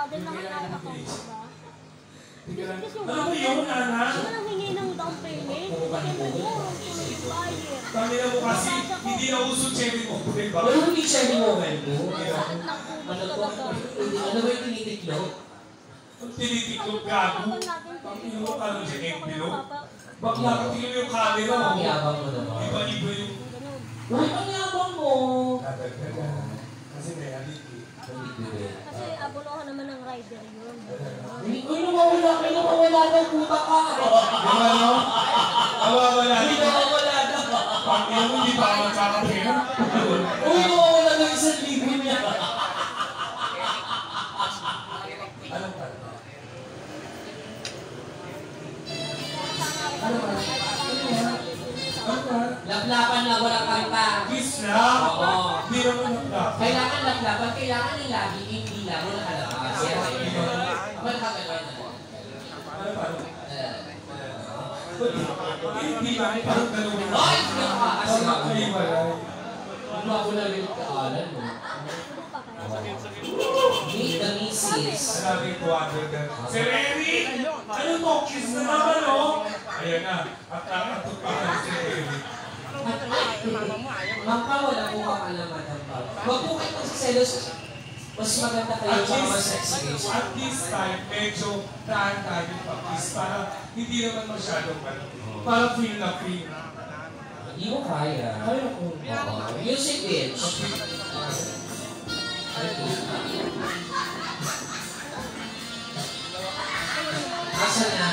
dahil nakakala ka, diba? Ano mo yun, anak? Ano nang hingi ng down payment? Siyempre mo, sunod yung buyer. Kami na mo kasi, hindi na uso cherry mo. Diba? Ano hindi cherry moment mo? Saan lang po talaga? Ano ba yung tinitiklop? Tinitiklop gago. Ang ino ka lang siya, envelope. Bakla ka tingin yung camera mo. Ang yabang mo naman. Iba-iba yung... Uy, ang yabang mo! Kasi may halik eh. Kasi abulohan naman ng rider yun. Uy, nawawala daw puta ka! Ano? Nawawala Uy, din. nawawala daw! Pag yun, hindi pa magkakapera. Uy, nawawala daw 1,000 niya! Anong pala? Laplapan na walang kanta. Kiss lang? Oo. Hindi naman naplap. Kailangan laplapan, kailangan yung lagi hindi lang mo nakalabas. Wala ka gano'n na. Ano pala? Hindi lang, parang ganun. Ay! Yung ka kasi Parang kaiwalay. Ano ako na rin kaalan mo? Meet the Mrs. Maraming tuwagan na. Sir Eric! Ano to? Kiss na naman, oh! Ayan na. At nakatot pa ka si Eric. Mangka, wala po kang alaman ng pag. Huwag po kayo magsiselos. Mas maganda kayo sa mas sexy. At this time, medyo tahan-tahan yung pag-kiss para hindi naman masyadong ano. Para feel na feel. Hindi mo kaya. Kaya ko. Music bitch. Asa na?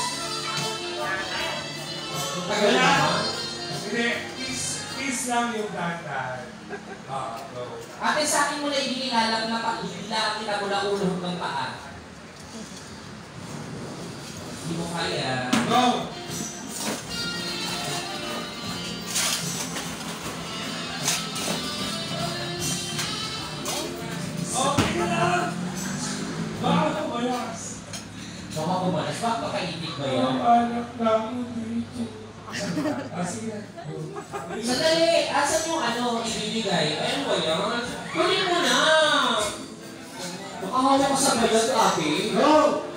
Tagal na ba? Hindi, kiss lang yung dahan-tahan. Go. Ate, sa akin mo na ibinilalang na pag-ibilang kita mula ulo hanggang paa. Hindi mo kaya. Go! Okay ka na! Baka kumayas. Baka kumalas. Baka kakaibig ba yun? Ang anak namin dito. Sige. Sandali! Asan yung ano ibibigay? Ayun ba yan? Kunin mo na! Makahawa ka sa balat, ate. Go!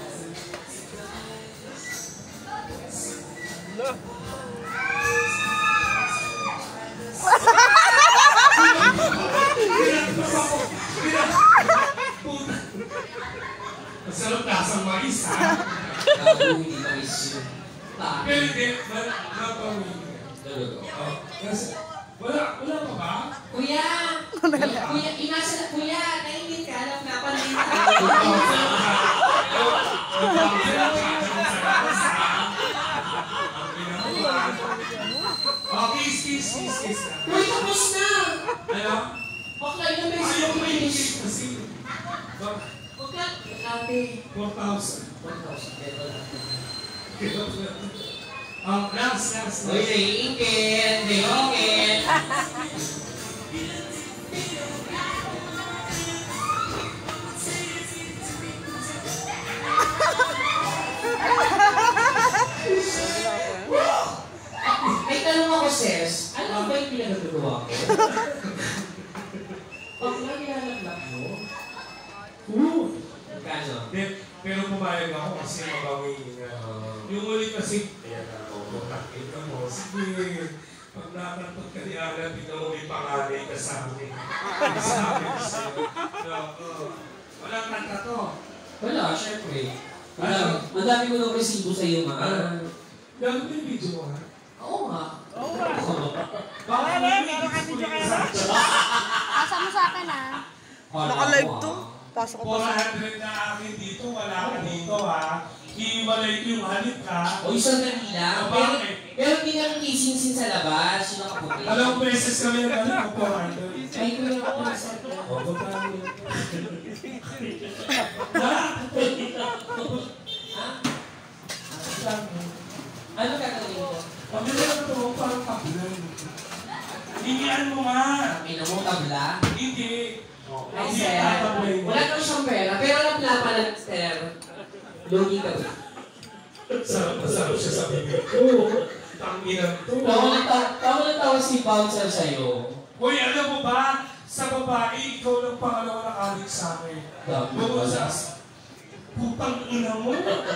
Masarap lasang mais, ha? Gago, hindi na miss yun. Pero hindi, napawin. Wala pa ba? Kuya! Kuya, inasa na kuya! Naingit ka, alam na pansin ka. Kiss. Uy, tapos na! Ano? Bakla, ilang beses Ayaw yung mo finish. i-kiss kasi. Huwag ka, ate. 4,000. 1,000. Last. Uy, naiingit! Naiingit! May tanong ako, sis. Ano ba yung pinagagawa ko? Pag naglalaglag mo, kano? Pero pumayag ako kasi mabawin nga. Yung uli kasi, ayan ako, nakita mo, sige, pag nakatot ka ni Alan, ikaw may pangalay ka sa amin. Sabi ko sa'yo. Walang kanta to. Wala, syempre. Ang dami ko nang resibo sa iyo, ma. Gano'n yung video mo, ha? Oo nga. Baka meron ka video kayo sa akin. Asa mo sa akin, ha? Naka-live to. Pasok ko pa. 400 na akin dito, wala ka dito, ha? Iiwalay ko yung halip, ha? O, isang dali lang. Pero hindi nga kisinsin sa labas. Yung nakaputi. Alam beses kami yung halip ko, 400. Ay, ko yung nakaputi. O, babae. Ha? Ano gagawin ko? Pag nila ito, parang kabulan. Hingian mo nga. Ino mo tabla? Hindi. Ay, sir. Wala daw siyang pera. Pero alam na pala, sir. Lugi ka ba? Sarap siya sa bibig ko. Tanginan to. Tawa na tawa si Bouncer sa'yo. Uy, alam mo ba? Sa babae, ikaw lang pangalawa na adik sa akin. Bukod sa Putang ina mo.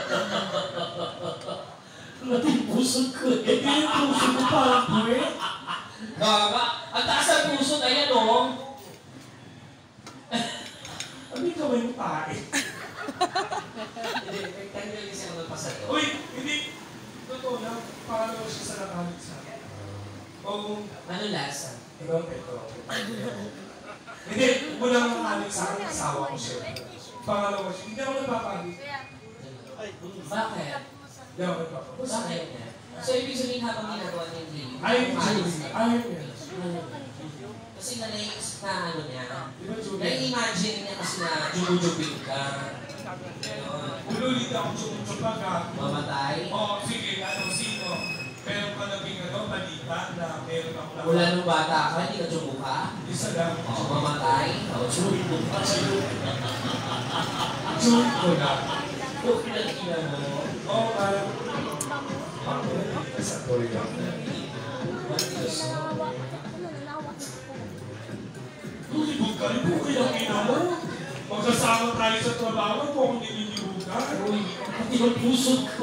Nating puso ko eh. Hindi yung puso ko parang puwet. Gaga, ang taas ang puso, ayan o. Ano yung kamay mo tae? Hindi, tanggal kasi ako nagpasado. Uy, hindi. Totoo lang, paano siya sa nakalit sa akin? O, Ano lasa? ito. Hindi, mula ng nakalit sa akin, asawa ko siya. Pangalawa siya, hindi ako napapalit. Bakit? Hindi ako napapalit. Bakit niya? So, ibig sabihin habang ginagawa niya yung game, Ayaw umalis niya. ka. Ayaw niya. Kasi na ano niya, Di ba, Julia? na-imagine niya kasi na jumujubin ka. Ulit ako sumutsupa ka. Mamatay. Oo, sige, sino? Meron ka nabing balita na meron ako na... Mula nung bata ka, hindi ka jumuka. Isa lang. O, mamatay. O, jumubin ka. Joke ko na. Kung pinagkina mo, Oo, parang... Pangalaman sa Korea. Lulibog ka rin kung kinakina mo. Magkasama tayo sa trabaho kung nililibog ka. uy, pati yung puso ko.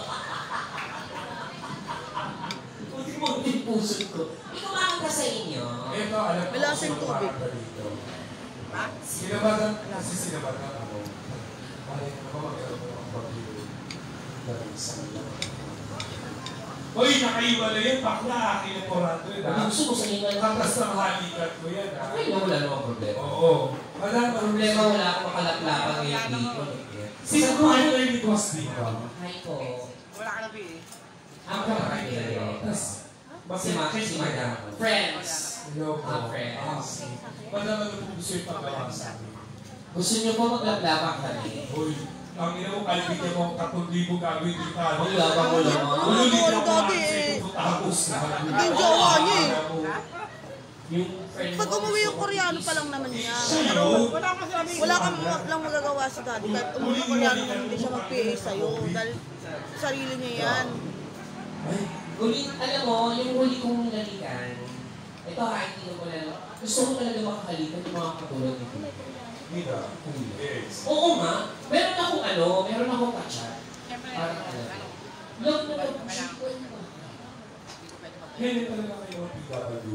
Pati mo yung puso ko. May kumakanta ka sa inyo. Ito, alam ko Wala kung siyang sino tubig. makakanta dito. Sinabatan, kasi sinabatan ako. Ay, ako magkaroon ng pag-ibig. Dahil sa kanila. Hoy, nakaiwala yan. Bakla, akin yung 400. Ang gusto ko sa inyo. Katas ng halikat ko yan. Ha? Ay, wala namang problema. Oo. Wala Ang problema, wala akong makalaklapan ngayon dito. Sino ko ano na yung request dito? Hi po. Wala ka na PA. Ang kapatid. Si Madam. Friends. Hello po. Friends. Madam, ano po gusto yung pagkawa sa amin? Gusto niyo po maglaklapan kami? Hoy, ang ina mo, kalbigyan mo 3,000 gagawin dito. Ang labang mo naman. Ulit Ano, ako dati, kasi eh. tapos na. Hindi yung jowa niya eh. Yung friend Pag mo, umuwi yung gusto ko Koreano pa is- lang naman niya. Siya yun. Wala ka sabi. Wala kang lang magagawa sa daddy. Kahit umuwi yung Koreano naman, hindi siya mag-PA sa'yo. Dahil sarili niya yan. Huli, alam mo, yung huli kong nalikan, ito hindi ko na, gusto ko talaga makakalikan yung mga katulad nito. Nida. Yes. Oo nga, meron akong kachat. Parang ano, love na love, shit ko yun ba? Kaya talaga kayo ang PW.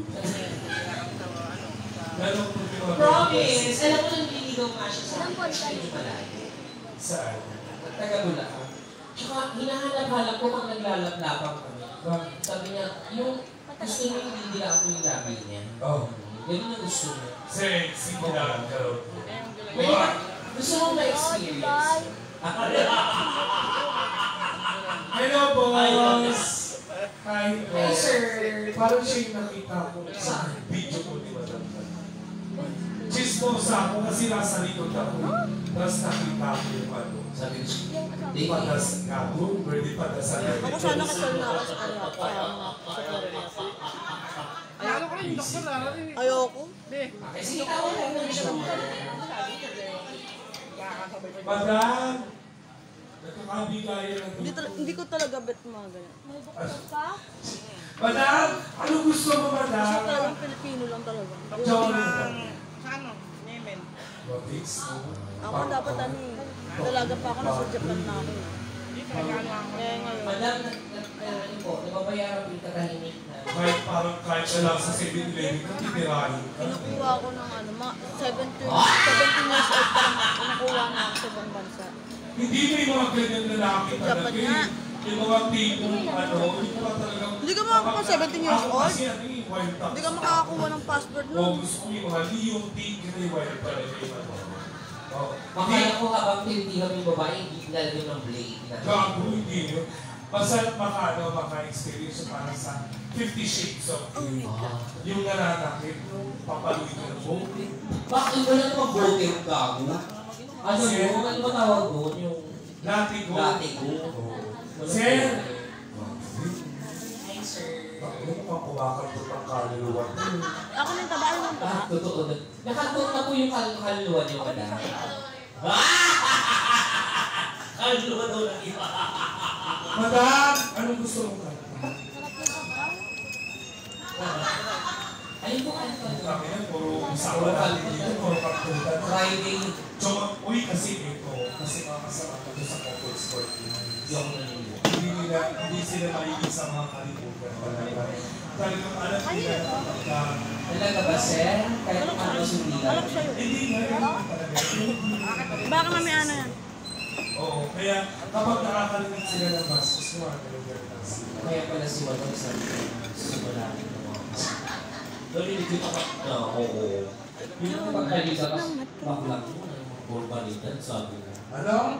Lalong po pinag- Promise! Alam mo nang liligaw nga siya sa akin, kasi medyo malayo. Saan? Taga-Bulacan. Tsaka hinahanap-hanap ko pag naglalaplapan kami. Bakit? Sabi niya, yung gusto niya yung hindi ako yung labi niya. Oh. Ganun ang gusto niya. Sexy mo lang ka raw. May, gusto mong ma-experience. Hello, boss! Hi, Hey, sir. Parang siya yung nakita ko sa video ko ni Madam. Chismosa ako kasi nasa likod ako. Tapos nakita ko yung ano. Sabi ko, Di padas nga ako, pwede padasan na Ako sana kasal na ako sa Korea. Ano ko rin yung doktor na. Ayoko. okay, sige, tawa lang na siya. Madam! Nagkakabigayan ng Hindi ko talaga bet mga ganyan. May doktor ka? Madam! Ano gusto mo, Gusto madam? ko talagang Pilipino lang talaga. Johnny. Sa ano? Yemen. Rotics? Ako dapat ano eh. Dalaga pa ako, nasa Japan na ako. Hindi talaga ano ako. Kaya ngayon. Madam, ano po, nababayaran po yung katahimik na. Kahit siya lang sa 7-Eleven, titirahin ka. Kinukuha ako ng ano, mga 17 years old pa lang ako. Kinukuha na ako sa ibang bansa. Hindi may mga ganyan lalaki Japan talaga. nga. Yung mga tipong ano, yung mga talagang... Hindi ka makakuha 17 years Ako old? kasi ano yung wild tax. Hindi ka makakakuha ng passport O nun. gusto ko yung mga liyong tig na yung wild talaga yung ano. Oh. Makaya ko habang hindi kami babae, hindi lalagyan ng blade na. Gago, hindi yun. Basta maka-experience para sa 50 Shades of Grey. Yung nananakit, papaluin ka ng boat. Bakit wala namang broken gago? Ano Sir? mo? Ano ba tawag doon? Yung Latigo. latigo? Sir! Hi, sir. Bakit mo kumakal po ng kaluluwa? Ako nang tabaan ng taba. Totoo na. Nakatuon na po yung kaluluwa niyo, madam. Kaluluwa daw ng iba. Madam! Anong gusto mo ka? Sarap yung sabaw? Ayun po, ano po? Kami na, puro usapan natin dito, puro pagtutan. Friday, So, uy, kasi ito, kasi mga kasama ko sa couple sport. yung naniliw. Hindi sila maigit sa mga kalimutan. Talagang alam nila na pagka... Talaga ba, sir? Kahit ano sundigan? Alam ko sa'yo. Hindi nga yun talaga. Baka mamaya na yan. Oo, kaya kapag nakakalimutan sila ng bus, gusto mo nakakalimutan ng bus. Kaya pala si Walo sabi ko, simula ng mga narinig ako. Oo. Yung pagkalita ka, baklang mo, Borbalitan, sabi ko. Ano?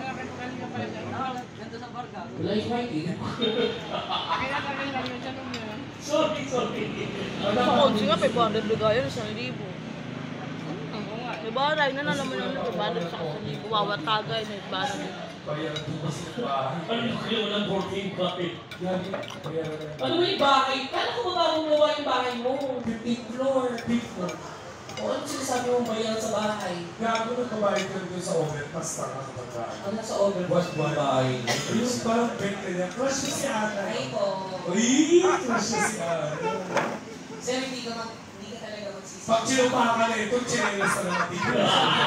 Wala yung mic eh. Kaya talagang lang yun siya nung yun. Sorry. Sa Kodsi nga, 500 bigayan, 1,000. Oo nga. May baray na naman ng 500 sa 1,000. Wawa tagay na 500. Bayaran po kasi ng bahay. Ano yung kayo ng 14 bakit? Gabi, bayaran na. Ano ba yung bahay? Kala ko magkakong gawa yung bahay mo? 15th floor. O ano sinasabi mong bayan sa bahay? Gago na kabahay ko doon sa overpass para kapag bahay. Ano sa overpass mo yung bahay? Yung parang bente niya, crush niya si Ana. Ay po. Uy, crush niya si Ana. Sir, hindi ka talaga magsisisi. Pag chinupakan na ito, chinelas na lang natin.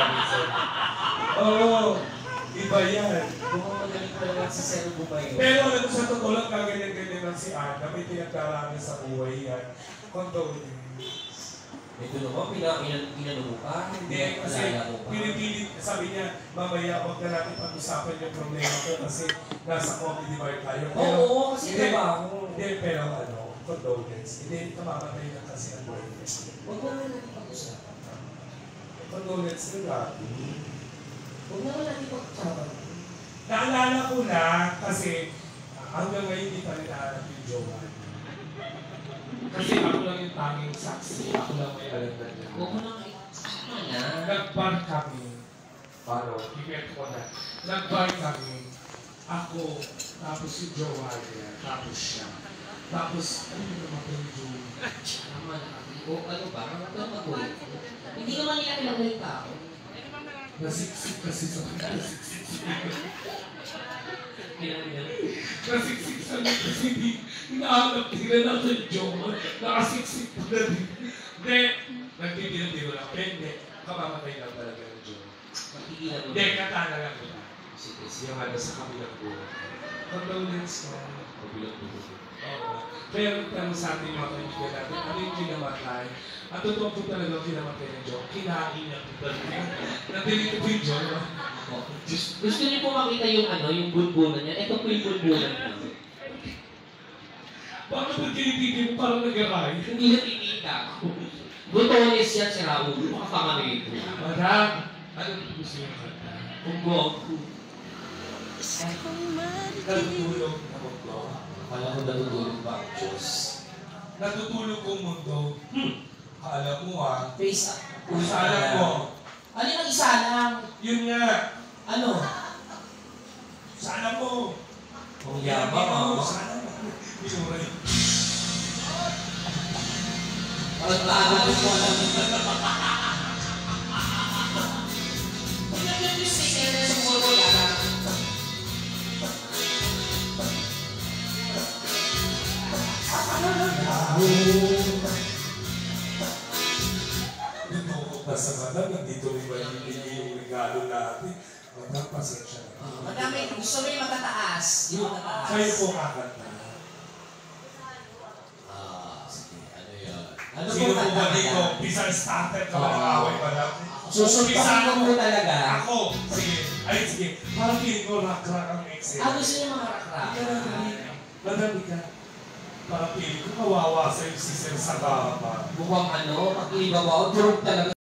Oo, iba yan. Mukhang magaling talaga si Sir Bumayo. Pero alam mo sa totoo lang, kaganyan-ganyan lang si Ana. May pinagdarami sa buhay yan. Condone. Ito naman, pinano mo pa? Hindi, kasi pinipilit, sabi niya, mamaya huwag na natin pag-usapan yung problema ko kasi nasa comedy bar tayo. Oo, kasi hindi, trabaho. Hindi, pero condolence. Hindi, kamamatay na kasi ang boyfriend. Huwag naman natin pag-usapan. Condolence na dati. Huwag naman natin pag-usapan. Naalala ko na kasi hanggang ngayon hindi pa rin nahanap yung jowa. Kasi ako lang yung tanging saksi. Ako lang may alam na niya. Huwag mo nang na. Nag-bar kami. Paano? Ipet ko na. Nag-bar kami. Ako, tapos yung jowa niya, tapos siya. Tapos, ano yung namatay yung jowa? Tama na. O ano ba? Ano ba mag-uwi? Hindi naman nila kilala yung tao. Nasiksik kasi sa kanya. Nasiksik sa kanya kasi hindi hinahanap nila na sa jowa. Nakasiksik pa na rin. Hindi. Nagtitinag-tiro lang. Hindi. Kamamatay lang talaga yung jowa. Makikilan mo. Hindi, katana lang nila. Sige, Yung ano sa kabilang buhay. Condolence ko. Kabilang buhay. Oo. Pero sa ating mga kaibigan natin, ano yung kinamatay? At totoo po talaga kinamatay ng Diyo. Kinain niya po talaga. Nandilito po yung Diyo. Gusto niyo po makita yung yung bunbunan niya? Ito po yung bunbunan niya. Bakit ang kinititi mo parang nag-aray? Hindi nakikita. Butones yan si Raul. Makakama nito. Madam, ano gusto niyo kanta? Punggog. Natutulog na mundo. Kala ko natutulog ba? Diyos. Natutulog kong mundo. Alam mo Face up. Kung alam mo. Ano yung isa lang? Yun nga. Ano? Sana mo. Kung yabang mo. Sana mo. Binuray. Parang naalala ko lang. Yung sticker sa mall ko yata. Nasa madam, nandito rin ba yung regalo natin? Madam, pasensya na. Madami, gusto mo yung matataas. Yung matataas. Kayo po kakanta. Sige, ano yun? Ano Sino po ba kakanta? dito? Pisang starter ka ba ng away pa lang? Susuntakin mo talaga. Ako! Sige. Ay, sige. Parang feeling ko rock-rock ang excel. Gusto niyo mga rock-rock? Madami ka. Parang feeling ko kawawa sa'yo si Sir Sabama. Mukhang pag-iba mo, durog talaga.